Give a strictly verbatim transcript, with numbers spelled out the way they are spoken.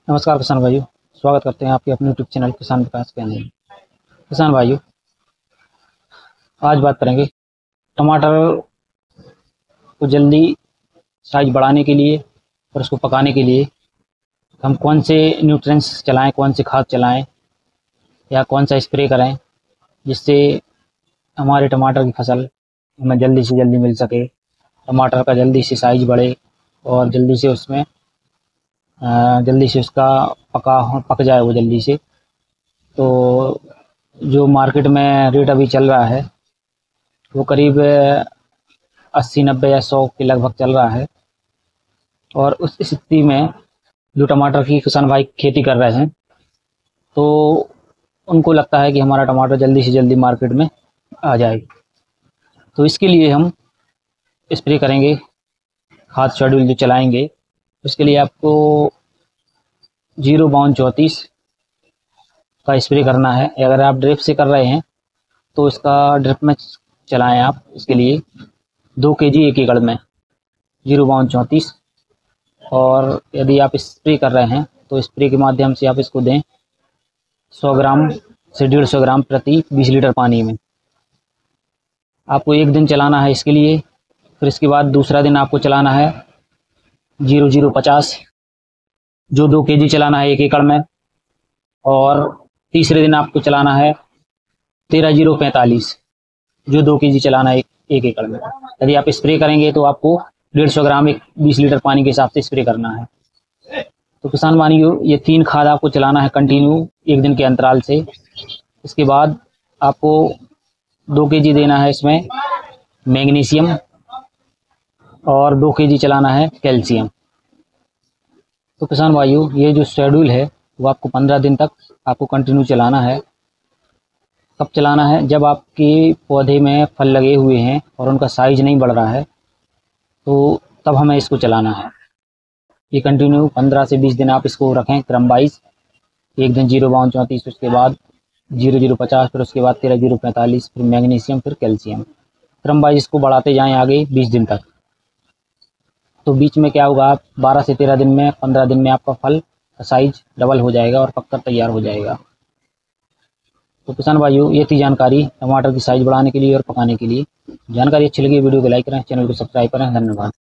नमस्कार किसान भाइयों, स्वागत करते हैं आपके अपने यूट्यूब चैनल किसान विकास के अंदर। किसान भाइयों, आज बात करेंगे टमाटर को जल्दी साइज बढ़ाने के लिए और उसको पकाने के लिए हम कौन से न्यूट्रिएंट्स चलाएं, कौन से खाद चलाएं या कौन सा स्प्रे करें जिससे हमारे टमाटर की फसल हमें जल्दी से जल्दी मिल सके, टमाटर का जल्दी से साइज बढ़े और जल्दी से उसमें जल्दी से उसका पका पक जाए वो जल्दी से। तो जो मार्केट में रेट अभी चल रहा है वो करीब अस्सी नब्बे या सौ के लगभग चल रहा है। और उस स्थिति में जो टमाटर की किसान भाई खेती कर रहे हैं तो उनको लगता है कि हमारा टमाटर जल्दी से जल्दी मार्केट में आ जाए। तो इसके लिए हम स्प्रे करेंगे, खाद शेड्यूल जो चलाएंगे। उसके लिए आपको जीरो बावन चौंतीस का स्प्रे करना है। अगर आप ड्रिप से कर रहे हैं तो इसका ड्रिप में चलाएं आप। इसके लिए दो केजी एक एकड़ में जीरो बावन चौंतीस। और यदि आप स्प्रे कर रहे हैं तो स्प्रे के माध्यम से आप इसको दें सौ ग्राम से डेढ़ सौ ग्राम प्रति बीस लीटर पानी में। आपको एक दिन चलाना है इसके लिए। फिर इसके बाद दूसरा दिन आपको चलाना है जीरो जीरो पचास, जो दो केजी चलाना है एक एकड़ में। और तीसरे दिन आपको चलाना है तेरह जीरो पैंतालीस, जो दो केजी चलाना है एक, एक एकड़ में। यदि आप स्प्रे करेंगे तो आपको डेढ़ सौ ग्राम एक बीस लीटर पानी के हिसाब से स्प्रे करना है। तो किसान भाइयों, ये तीन खाद आपको चलाना है कंटिन्यू एक दिन के अंतराल से। इसके बाद आपको दो केजी देना है इसमें मैग्नीशियम और दो केजी चलाना है कैल्शियम। तो किसान भाइयों, ये जो शेड्यूल है वो आपको पंद्रह दिन तक आपको कंटिन्यू चलाना है। कब चलाना है? जब आपके पौधे में फल लगे हुए हैं और उनका साइज नहीं बढ़ रहा है तो तब हमें इसको चलाना है। ये कंटिन्यू पंद्रह से बीस दिन आप इसको रखें क्रम वाइज। एक दिन जीरो बावन चौंतीस, उसके बाद जीरो जीरो पचास, फिर उसके बाद तेरह जीरो पैंतालीस, फिर मैग्नीशियम, फिर कैल्शियम। क्रम वाइज इसको बढ़ाते जाएँ आगे बीस दिन तक। तो बीच में क्या होगा, आप बारह से तेरह दिन में, पंद्रह दिन में आपका फल का साइज डबल हो जाएगा और पककर तैयार हो जाएगा। तो किसान भाइयों, ये थी जानकारी टमाटर की साइज बढ़ाने के लिए और पकाने के लिए। जानकारी अच्छी लगी वीडियो को लाइक करें, चैनल को सब्सक्राइब करें। धन्यवाद।